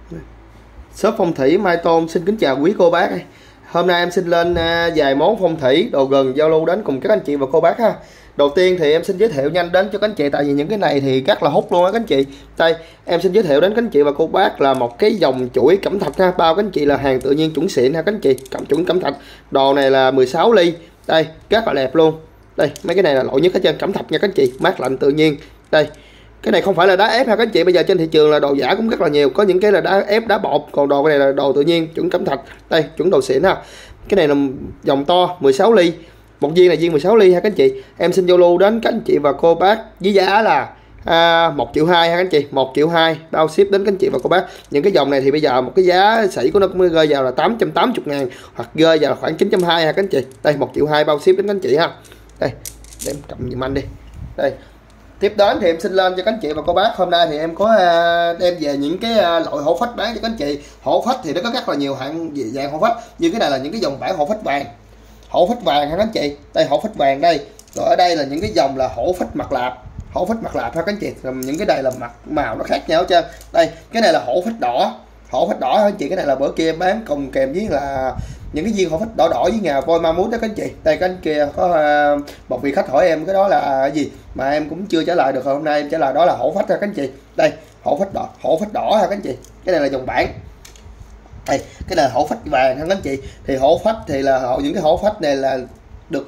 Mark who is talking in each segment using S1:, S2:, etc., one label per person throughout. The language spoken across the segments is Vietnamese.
S1: Shop phong thủy Mai Tôn xin kính chào quý cô bác. Hôm nay em xin lên vài món phong thủy đồ gần giao lưu đến cùng các anh chị và cô bác ha. Đầu tiên thì em xin giới thiệu nhanh đến cho các anh chị, tại vì những cái này thì rất là hút luôn á các anh chị. Đây em xin giới thiệu đến các anh chị và cô bác là một cái dòng chuỗi cẩm thạch ha, bao các anh chị là hàng tự nhiên chuẩn xịn ha các anh chị, chuẩn cẩm thạch. Đồ này là 16 ly. Đây rất là đẹp luôn. Đây mấy cái này là loại nhất hết trơn, cẩm thạch nha các anh chị, mát lạnh tự nhiên. Đây cái này không phải là đá ép ha các anh chị, bây giờ trên thị trường là đồ giả cũng rất là nhiều, có những cái là đá ép, đá bột, còn đồ cái này là đồ tự nhiên chuẩn cẩm thạch. Đây chuẩn đồ xịn ha. Cái này là dòng to 16 ly, một viên này viên 16 ly ha các anh chị. Em xin giao lưu đến các anh chị và cô bác với giá là 1,2 triệu ha các anh chị, 1,2 triệu bao ship đến các anh chị và cô bác. Những cái dòng này thì bây giờ một cái giá sỉ của nó cũng rơi vào là 880.000 hoặc rơi vào là khoảng 920 ha các anh chị. Đây 1,2 triệu bao ship đến các anh chị ha. Đây để em cầm giùm anh đi. Đây tiếp đến thì em xin lên cho các anh chị và cô bác. Hôm nay thì em có đem về những cái loại hổ phách bán cho các anh chị. Hổ phách thì nó có rất là nhiều hạng dạng hổ phách, như cái này là những cái dòng bản hổ phách vàng, hổ phách vàng ha các anh chị. Đây hổ phách vàng đây. Rồi ở đây là những cái dòng là hổ phách mặt lạp, hổ phách mặt lạp ha các anh chị. Rồi những cái đây là mặt màu nó khác nhau chưa. Đây cái này là hổ phách đỏ, hổ phách đỏ ha anh chị. Cái này là bữa kia em bán cùng kèm với là những cái viên hổ phách đỏ đỏ với ngà voi ma mút đó các anh chị. Đây các anh kia có một vị khách hỏi em cái đó là cái gì mà em cũng chưa trả lời được, hôm nay em trả lời đó là hổ phách ha các anh chị. Đây hổ phách đỏ ha các anh chị. Cái này là dòng bản. Đây cái này là hổ phách vàng ha các anh chị. Thì hổ phách thì là những cái hổ phách này là được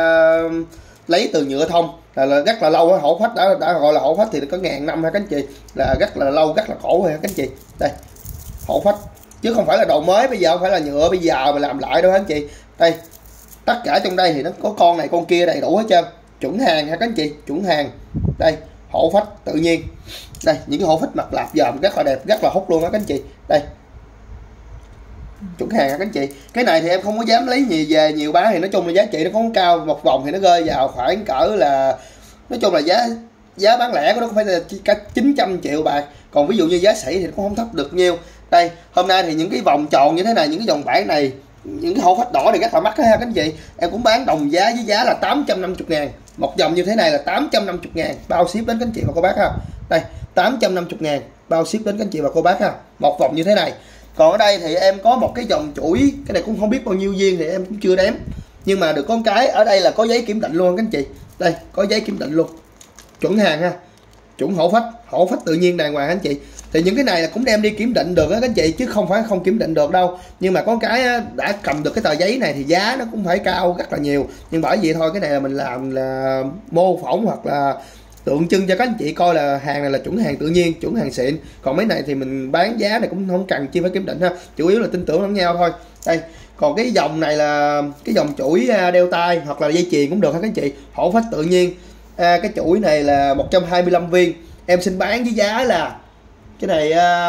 S1: lấy từ nhựa thông, là rất là lâu. Hổ phách đã gọi là hổ phách thì có ngàn năm ha các anh chị, là rất là lâu, rất là cổ ha các anh chị. Đây hổ phách chứ không phải là đồ mới, bây giờ không phải là nhựa bây giờ mà làm lại đâu anh chị. Đây tất cả trong đây thì nó có con này con kia đầy đủ hết trơn, chuẩn hàng ha các anh chị, chuẩn hàng. Đây hổ phách tự nhiên. Đây những cái hổ phách mặt lạp dòm rất là đẹp, rất là hút luôn đó các anh chị. Đây chuẩn hàng ha các anh chị. Cái này thì em không có dám lấy nhiều về nhiều bán, thì nói chung là giá trị nó không cao, một vòng thì nó rơi vào khoảng cỡ là, nói chung là giá bán lẻ của nó không phải là cả 900 triệu bạc, còn ví dụ như giá sỉ thì nó cũng không thấp được nhiều. Đây hôm nay thì những cái vòng tròn như thế này, những cái dòng bản này, những cái hổ phách đỏ này rất là mắc ha các anh chị. Em cũng bán đồng giá với giá là 850.000, một dòng như thế này là 850.000 bao ship đến các anh chị và cô bác ha. Đây 850.000 bao ship đến các anh chị và cô bác ha, một vòng như thế này. Còn ở đây thì em có một cái dòng chuỗi, cái này cũng không biết bao nhiêu viên thì em cũng chưa đếm, nhưng mà được con cái ở đây là có giấy kiểm định luôn các anh chị. Đây có giấy kiểm định luôn, chuẩn hàng ha, chuẩn hổ phách tự nhiên đàng hoàng anh chị. Thì những cái này là cũng đem đi kiểm định được đó các anh chị, chứ không phải không kiểm định được đâu. Nhưng mà có cái đã cầm được cái tờ giấy này thì giá nó cũng phải cao rất là nhiều, nhưng bởi vậy thôi, cái này là mình làm là mô phỏng hoặc là tượng trưng cho các anh chị coi là hàng này là chuẩn hàng tự nhiên, chuẩn hàng xịn. Còn mấy này thì mình bán giá này cũng không cần chi phải kiểm định ha, chủ yếu là tin tưởng lẫn nhau thôi. Đây còn cái dòng này là cái dòng chuỗi đeo tay hoặc là dây chuyền cũng được ha các anh chị, hổ phách tự nhiên. Cái chuỗi này là 125 viên, em xin bán với giá là cái này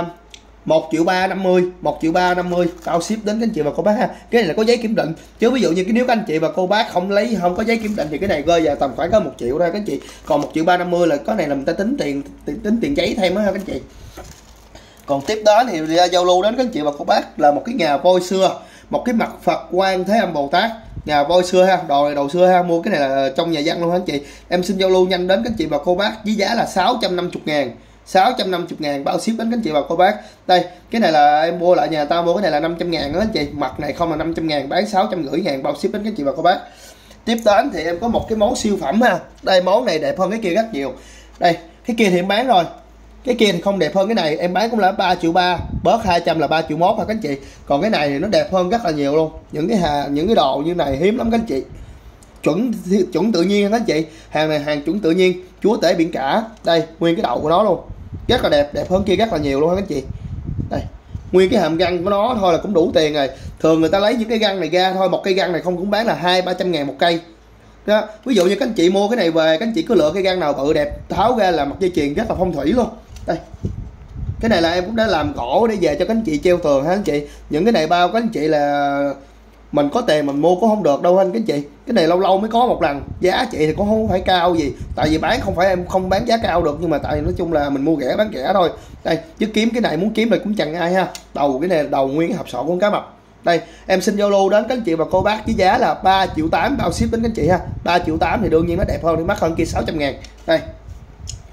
S1: 1,350 triệu, 1,350 triệu bao ship đến các anh chị và cô bác ha. Cái này là có giấy kiểm định, chứ ví dụ như cái nếu các anh chị và cô bác không có giấy kiểm định thì cái này rơi vào tầm khoảng có 1 triệu thôi các anh chị. Còn 1,350 triệu là có này là người ta tính tiền giấy thêm đó ha các anh chị. Còn tiếp đó thì giao lưu đến các anh chị và cô bác là một cái ngà voi xưa, một cái mặt Phật Quan Thế Âm Bồ Tát, ngà voi xưa ha, đồ này đồ xưa ha, mua cái này là trong nhà văn luôn ha anh chị. Em xin giao lưu nhanh đến các anh chị và cô bác với giá là 650.000, 650.000 bao ship đến các anh chị và cô bác. Đây cái này là em mua lại nhà tao mua cái này là 500.000 đó anh chị, mặt này không là 500.000, bán 650.000 bao ship đến các anh chị và cô bác. Tiếp đến thì em có một cái món siêu phẩm ha. Đây món này đẹp hơn cái kia rất nhiều. Đây cái kia thì em bán rồi, cái kia thì không đẹp hơn cái này, em bán cũng là 3,3 triệu, bớt 200 là 3,1 triệu ha các anh chị. Còn cái này thì nó đẹp hơn rất là nhiều luôn. Những cái đồ như này hiếm lắm các anh chị, chuẩn tự nhiên các anh chị. Hàng này hàng chuẩn tự nhiên, chúa tể biển cả. Đây nguyên cái đầu của nó luôn, rất là đẹp, đẹp hơn kia rất là nhiều luôn các anh chị. Đây nguyên cái hàm răng của nó thôi là cũng đủ tiền rồi. Thường người ta lấy những cái răng này ra thôi, một cây răng này không cũng bán là 200-300 một cây đó. Ví dụ như các anh chị mua cái này về, các anh chị cứ lựa cái răng nào bự đẹp tháo ra là mặt dây chuyền rất là phong thủy luôn. Đây cái này là em cũng đã làm gỗ để về cho các anh chị treo tường ha anh chị. Những cái này bao các anh chị là mình có tiền mình mua cũng không được đâu anh các anh chị. Cái này lâu lâu mới có một lần, giá trị thì cũng không phải cao gì, tại vì bán không phải em không bán giá cao được, nhưng mà tại nói chung là mình mua rẻ bán rẻ thôi. Đây chứ kiếm cái này muốn kiếm là cũng chẳng ai ha. Đầu cái này là đầu nguyên cái hộp sọ con cá mập. Đây em xin giao lưu đến các anh chị và cô bác với giá là 3,8 triệu bao ship đến các anh chị ha. 3,8 triệu thì đương nhiên nó đẹp hơn, thì mắc hơn kia 600.000. Đây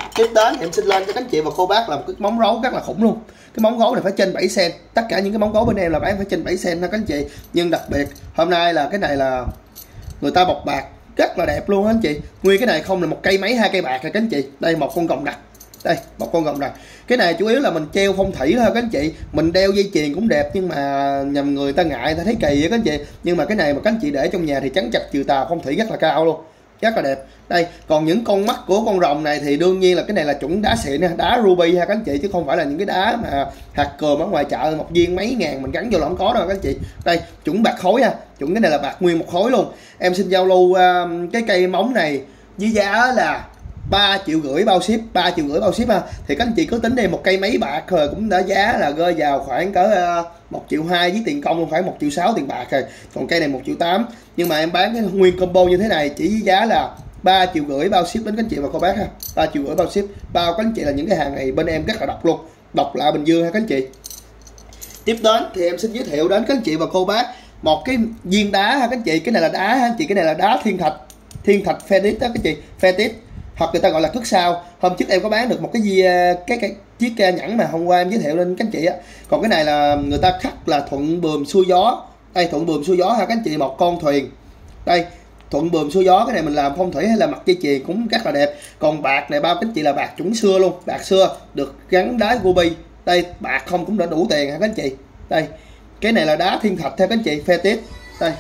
S1: Tiếp đến em xin lên cho các anh chị và cô bác là một cái móng gấu rất là khủng luôn. Cái móng gấu này phải trên 7 cm, tất cả những cái móng gấu bên em là bán phải trên 7 cm ha các anh chị. Nhưng đặc biệt hôm nay là cái này là người ta bọc bạc rất là đẹp luôn á anh chị. Nguyên cái này không là một cây mấy 2 cây bạc rồi các anh chị. Đây một con gồng đặc, đây một con gồng đặc. Cái này chủ yếu là mình treo phong thủy thôi các anh chị. Mình đeo dây chuyền cũng đẹp nhưng mà nhầm người ta ngại, ta thấy kỳ á các anh chị. Nhưng mà cái này mà các anh chị để trong nhà thì chắn chặt trừ tà, phong thủy rất là cao luôn, rất là đẹp. Đây còn những con mắt của con rồng này thì đương nhiên là cái này là chuẩn đá xịn, đá ruby ha các anh chị, chứ không phải là những cái đá mà hạt cườm ở ngoài chợ một viên mấy ngàn mình gắn vô là không có đâu các anh chị. Đây chuẩn bạc khối ha, chuẩn cái này là bạc nguyên một khối luôn. Em xin giao lưu cái cây móng này với giá là 3,5 triệu bao ship, 3,5 triệu bao ship ha. Thì các anh chị cứ tính đi, một cây mấy bạc rồi cũng đã giá là rơi vào khoảng cỡ 1,2 triệu với tiền công, không phải 1,6 triệu tiền bạc rồi. Còn cây này 1,8 triệu. Nhưng mà em bán cái nguyên combo như thế này chỉ với giá là 3,5 triệu bao ship đến các anh chị và cô bác ha. 3,5 triệu bao ship. Bao các anh chị là những cái hàng này bên em rất là độc luôn, độc lạ Bình Dương ha các anh chị. Tiếp đến thì em xin giới thiệu đến các anh chị và cô bác một cái viên đá ha các anh chị. Cái này là đá ha anh chị, cái này là đá thiên thạch phatic đó các anh chị, phatic hoặc người ta gọi là cước sao. Hôm trước em có bán được một cái chiếc nhẫn mà hôm qua em giới thiệu lên các anh chị á. Còn cái này là người ta khắc là thuận buồm xuôi gió. Đây thuận buồm xuôi gió ha các anh chị, một con thuyền. Đây thuận buồm xuôi gió, cái này mình làm phong thủy hay là mặt dây chuyền cũng rất là đẹp. Còn bạc này bao các anh chị là bạc chuẩn xưa luôn, bạc xưa được gắn đá ruby. Đây bạc không cũng đã đủ tiền ha các anh chị. Đây cái này là đá thiên thạch theo các anh chị, phatic. Đây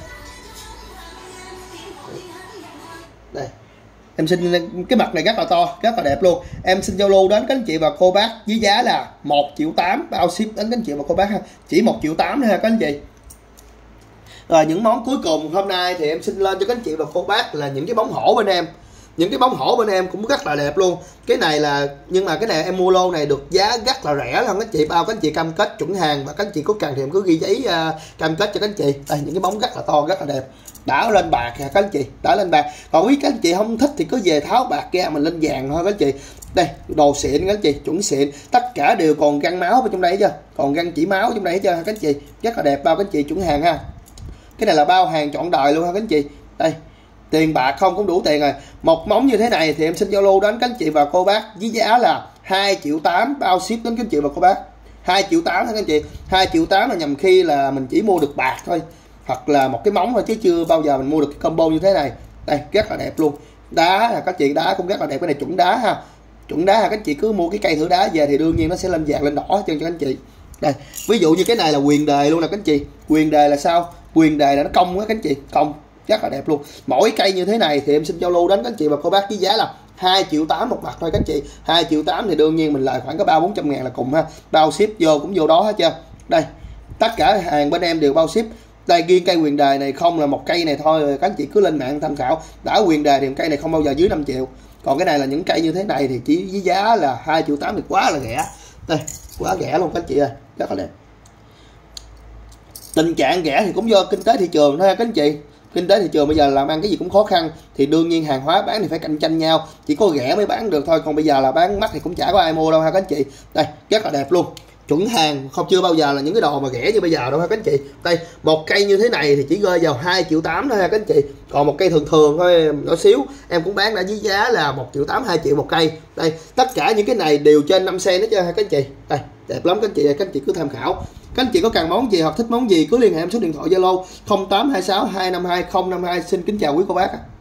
S1: đây em xin cái mặt này rất là to, rất là đẹp luôn. Em xin giao lưu đến các anh chị và cô bác với giá là 1,8 triệu bao ship đến các anh chị và cô bác ha, chỉ 1,8 triệu ha các anh chị. Rồi những món cuối cùng hôm nay thì em xin lên cho các anh chị và cô bác là những cái bóng hổ bên em. Những cái bóng hổ bên em cũng rất là đẹp luôn. Cái này là, nhưng mà cái này em mua lô này được giá rất là rẻ luôn các anh chị, bao các anh chị cam kết chuẩn hàng và các anh chị có cần thì em cứ ghi giấy cam kết cho các anh chị. Đây những cái bóng rất là to, rất là đẹp, đã lên bạc các anh chị, đã lên bạc. Còn quý các anh chị không thích thì cứ về tháo bạc ra mình lên vàng thôi các anh chị. Đây đồ xịn các anh chị, chuẩn xịn, tất cả đều còn găng máu bên trong đây chưa, còn găng chỉ máu trong đây chưa các anh chị, rất là đẹp, bao các anh chị chuẩn hàng ha. Cái này là bao hàng trọn đời luôn ha các anh chị. Đây tiền bạc không cũng đủ tiền rồi. Một móng như thế này thì em xin giao lưu đến các anh chị và cô bác với giá là 2,8 triệu bao ship đến các anh chị và cô bác. 2,8 triệu ha các anh chị. 2,8 triệu là nhằm khi là mình chỉ mua được bạc thôi hoặc là một cái móng thôi, chứ chưa bao giờ mình mua được cái combo như thế này. Đây rất là đẹp luôn. Đá là các chị, đá cũng rất là đẹp, cái này chuẩn đá ha, chuẩn đá ha các anh chị. Cứ mua cái cây thử đá về thì đương nhiên nó sẽ lên vàng lên đỏ cho các anh chị. Đây ví dụ như cái này là quyền đề luôn nè các anh chị. Quyền đề là sao? Quyền đề là nó cong á các anh chị, cong rất là đẹp luôn. Mỗi cây như thế này thì em xin giao lưu đến các anh chị và cô bác với giá là 2,8 triệu một mặt thôi các anh chị. 2,8 triệu thì đương nhiên mình lại khoảng có 300-400 ngàn là cùng ha, bao ship vô cũng vô đó hết chưa. Đây tất cả hàng bên em đều bao ship. Đây riêng cây quyền đề này không là một cây này thôi, các anh chị cứ lên mạng tham khảo. Đã quyền đề thì cây này không bao giờ dưới 5 triệu. Còn cái này là những cây như thế này thì chỉ với giá là 2,8 triệu thì quá là rẻ. Đây quá rẻ luôn các anh chị ơi, rất là đẹp. Tình trạng rẻ thì cũng do kinh tế thị trường thôi các anh chị. Kinh tế thị trường bây giờ làm ăn cái gì cũng khó khăn thì đương nhiên hàng hóa bán thì phải cạnh tranh nhau, chỉ có rẻ mới bán được thôi, còn bây giờ là bán mắc thì cũng chả có ai mua đâu ha các anh chị. Đây rất là đẹp luôn, chuẩn hàng, không chưa bao giờ là những cái đồ mà rẻ như bây giờ đâu ha các anh chị. Đây một cây như thế này thì chỉ rơi vào 2,8 triệu thôi ha các anh chị. Còn một cây thường thường thôi nhỏ xíu em cũng bán đã với giá là 1,8 triệu 2 triệu một cây. Đây tất cả những cái này đều trên 5 cm hết trơn ha các anh chị. Đây đẹp lắm các anh chị, các anh chị cứ tham khảo. Các anh chị có cần món gì hoặc thích món gì cứ liên hệ em số điện thoại Zalo 0826 252 052. Xin kính chào quý cô bác.